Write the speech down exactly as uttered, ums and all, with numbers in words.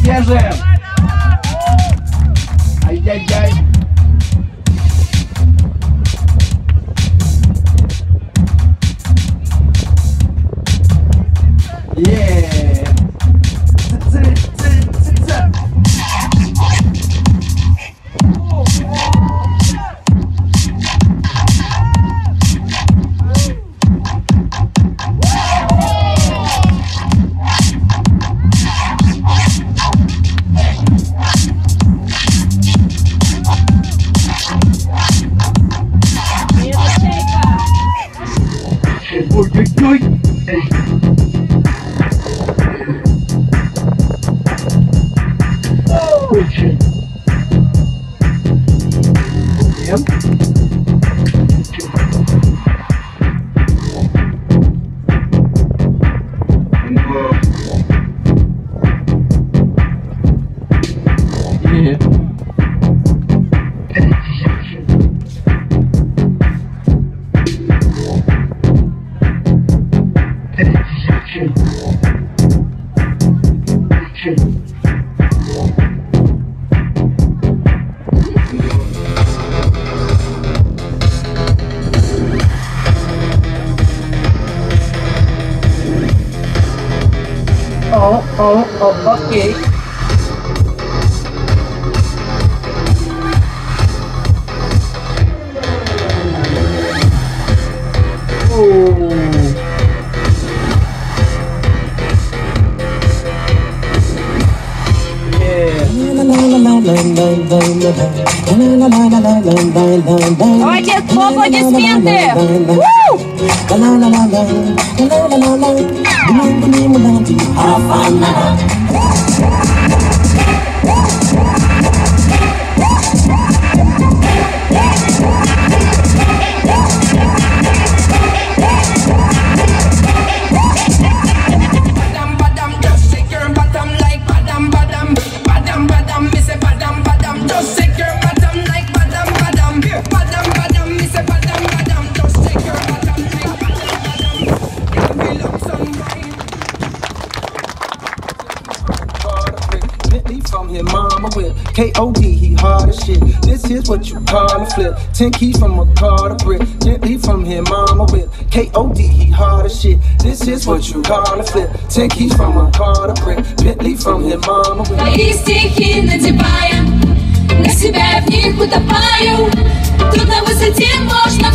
Держим! Ай-яй-яй! Yeah! Ой-ой-ой! Очень. Нет. Oh, oh, oh, okay. Oh. Давайте аплодисменты! From his mama with K O D, he hard as shit. This is what you call a flip. Ten keys from a car to brick. Gently from his mama with K O D, he hard as shit. This is what you call a flip. Ten keys from a car to brick. Bentley from his mama with. Твои стихи надевая, на себя в них утопаю. Тут на высоте можно